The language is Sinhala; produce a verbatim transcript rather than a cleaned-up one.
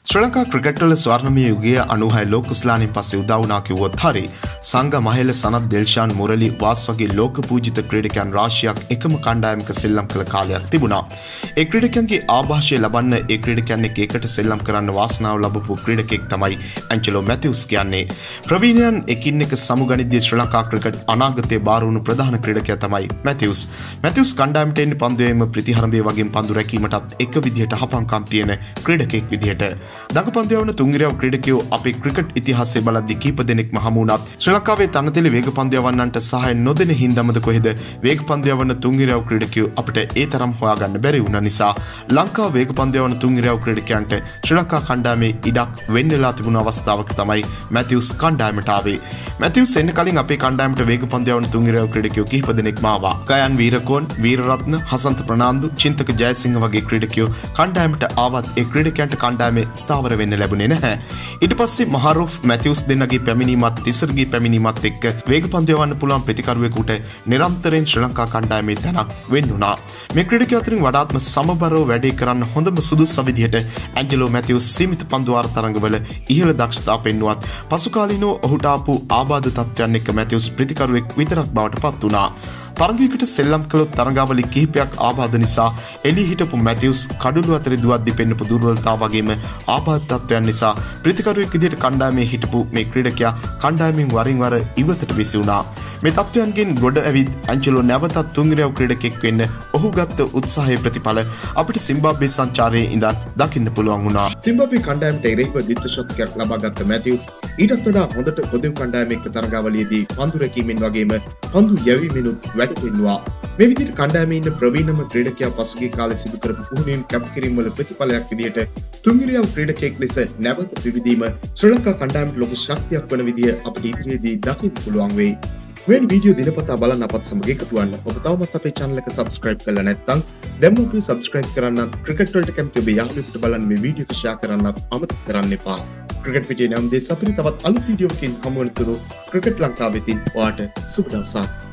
ශ්‍රී ලංකා ක්‍රිකට් වල ස්වර්ණමය යුගයේ අනූහය ලෝක කුසලානින් පස්සේ උදා වුණා කිව්වොත් හරි. සංග මහේල සනත් දෙල්ෂාන් මුරලි වාස් වගේ ලෝක පූජිත ක්‍රීඩකයන් රාශියක් එකම කණ්ඩායමක සෙල්ලම් කළ කාලයක් තිබුණා. ඒ ක්‍රීඩකයන්ගේ ආభాෂය ලබන්න ඒ ක්‍රීඩකයන් එක්ක එකට සෙල්ලම් කරන්න වාසනාව ලැබපු ක්‍රීඩකෙක් තමයි ඇන්ජලෝ මැතිව්ස් කියන්නේ. ප්‍රවීණයන් එකින් එක සමුගනිද්දී ශ්‍රී ලංකා ක්‍රිකට් අනාගතයේ බාර වුණු ප්‍රධාන ක්‍රීඩකයා තමයි මැතිව්ස්. මැතිව්ස් කණ්ඩායමට එන්නේ පන්දුවේම ප්‍රතිහරඹය වගේම පන්දු රැකීමටත් එක විදිහට හපංකම් තියෙන ක්‍රීඩකෙක් විදිහට. දඟපන්දු යවන තුන්ගිරියව ක්‍රීඩකයෝ අපේ ක්‍රිකට් ඉතිහාසයේ බලද්දී කීප දෙනෙක්ම හමු වුණත් ශ්‍රී ලංකාවේ තනතෙලි වේගපන්දු යවන්නන්ට සහාය නොදෙන හින්දාමද කොහෙද වේගපන්දු යවන තුන්ගිරියව ක්‍රීඩකයෝ අපිට ඒ තරම් හොයාගන්න බැරි වුණ නිසා ලංකාව වේගපන්දු යවන තුන්ගිරියව ක්‍රීඩකයන්ට ශ්‍රී ලංකා කණ්ඩායමේ ඉඩක් වෙන්න වෙලා තිබුණ අවස්ථාවක තමයි මැතිව්ස් කණ්ඩායමට ආවේ. මැතිව්ස් එන්න කලින් අපේ කණ්ඩායමට වේගපන්දු යවන තුන්ගිරියව ක්‍රීඩකයෝ කීප දෙනෙක්ම ආවා. ගයන් වීරකෝන්, වීරරත්න, හසන්ත ප්‍රනාන්දු, චින්තක ජයසිංහ වගේ ක්‍රීඩකයෝ කණ්ඩායමට ආවත් ඒ ක්‍රීඩකයන්ට කණ්ඩායමේ ස්ථාවර වෙන්න ලැබුණේ නැහැ. ඊට පස්සේ මහරූෆ් මැතිව්ස් දෙන්නගේ පැමිණීමත් තිසරගේ පැමිණීමත් එක්ක වේගපන්දු යවන්න පුළුවන් ප්‍රතිකරුවෙකුට නිරන්තරයෙන් ශ්‍රී ලංකා කණ්ඩායමේ තැනක් වෙන්න උනා. මේ ක්‍රීඩකයෝ අතරින් වඩාත්ම සමබරව වැඩේ කරන්න හොඳම සුදුසු විදිහට ඇන්ජලෝ මැතිව්ස් සීමිත පන්දු වාර තරඟවල ඉහළ දක්ෂතා පෙන්නුවත් පසු කාලීනව ඔහුට ආපු ආබාධ තත්ත්වයන් එක්ක මැතිව්ස් ප්‍රතිකරුවෙක් විතරක් බවට පත් වුණා. තරගයකට සෙල්ලම් කළොත් තරගාවලි කිහිපයක් ආබාධ නිසා එළී හිටපු මැතිව්ස් කඩුළු අතරේ දුවද්දී පෙන්නපු දුර්වලතා වගේම ආබාධ තත්ත්වයන් නිසා ප්‍රතිකරුවෙක් විදිහට කණ්ඩායමේ හිටපු මේ ක්‍රීඩකයා කණ්ඩායමෙන් වරින් වර ඉවතට විසි වුණා. මේ තත්ත්වයන්ගෙන් ගොඩ ඇවිත් ඇන්ජලෝ නැවතත් තුන්ගිරියව ක්‍රීඩකෙක් වෙන්න ඔහු ගත්ත උත්සාහයේ ප්‍රතිඵල අපිට සිම්බාබ්වේ සංචාරයේ ඉඳන් දකින්න පුළුවන් වුණා. සිම්බාබ්වේ කණ්ඩායමට එරෙහිව දිත්ත ශතකයක් ලබා ගත්ත මැතිව්ස් ඊටත් වඩා හොඳට පොදු කණ්ඩායමක තරගාවලියේදී පන්දු රැකීමෙන් වගේම පන්දු යැවීමෙනුත් වැඩ පෙන්නුවා. මේ විදිහට කණ්ඩායමේ ඉන්න ප්‍රවීණම ක්‍රීඩකයා පසුගිය කාලේ සිදු කරපු පුහුණුවීම් කැපකිරීම වල ප්‍රතිඵලයක් විදිහට තුන්ගිරියව ක්‍රීඩකයෙක් ලෙස නැවත පිවිදීම ශ්‍රී ලංකා කණ්ඩායමට ලොකු ශක්තියක් වන විදිය අපිට ඉදිරියේදී දකින්න පුළුවන් වෙයි. මේ වීඩියෝ දිනපතා බලන්න අපත් සමග එකතු වෙන්න. ඔබ තවමත් අපේ channel එක subscribe කරලා නැත්නම් දැන්ම ඔබ subscribe කරන්න. ක්‍රිකට් වලට කැමති ඔබ යාළුවෙකුට බලන්න මේ වීඩියෝ එක share කරන්න අමතක කරන්න එපා. ක්‍රිකට් පිටියේ නම් දෙස් අපිට තවත් අලුත් වීඩියෝකින් හමු වෙනතුරු ක්‍රිකට් ලංකාවෙතින් ඔයාට සුබ දවසක්.